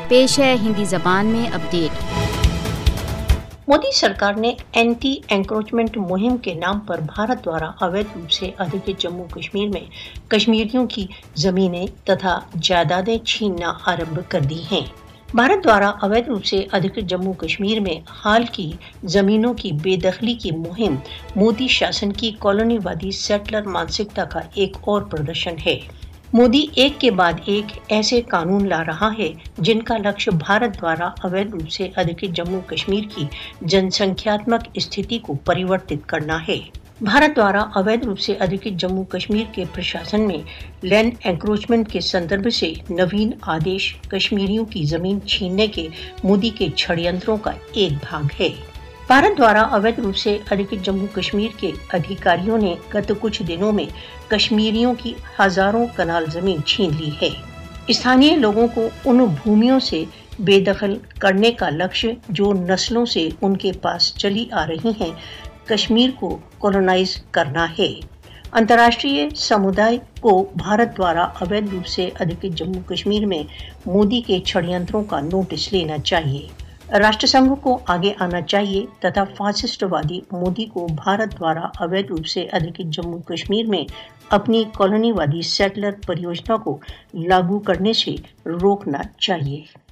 پیش ہے ہندی زبان میں اپڈیٹ۔ مودی سرکار نے اینٹی انکروچمنٹ مہم کے نام پر بھارت دوارا اویدھ روپ سے ادھکت جموں کشمیر میں کشمیریوں کی زمینیں تتھا جائیدادیں چھیننا آرمبھ کر دی ہیں۔ بھارت دوارا اویدھ روپ سے ادھکت جموں کشمیر میں حال کی زمینوں کی بے دخلی کی مہم مودی شاسن کی کالونی وادی سیٹلر مانسکتا کا ایک اور پردرشن ہے۔ مودی ایک کے بعد ایک ایسے قانون لا رہا ہے جن کا لکشیہ بھارت دوارا اویدھ روپ سے ادھکت جموں کشمیر کی جن سنکھیاتمک استھتی کو پریورتت کرنا ہے۔ بھارت دوارا اویدھ روپ سے ادھکت جموں کشمیر کے پرشاسن میں لینڈ انکروچمنٹ کے سندربھ سے نوین آدیش کشمیریوں کی زمین چھیننے کے مودی کے چھڑینتروں کا ایک بھاگ ہے۔ بھارت دوارا اویدھ روپ سے ادھکت جموں کشمیر کے ادھیکاریوں نے گت کچھ دنوں میں کشمیریوں کی ہزاروں کنال زمین چھین لی ہے۔ استھانی لوگوں کو ان بھومیوں سے بے دخل کرنے کا لکشیہ جو نسلوں سے ان کے پاس چلی آ رہی ہیں، کشمیر کو کولونائز کرنا ہے۔ انترراشٹریہ سمودائے کو بھارت دوارا اویدھ روپ سے ادھکت جموں کشمیر میں مودی کے چھڑینتروں کا نوٹس لینا چاہیے۔ راشٹر سنگھ کو آگے آنا چاہیے تتھا فاسسٹ وادی مودی کو بھارت دوارا اویدھ روپ سے ادھکت جموں کشمیر میں اپنی کالونی وادی سیٹلر پریوجنا کو لاگو کرنے سے روکنا چاہیے۔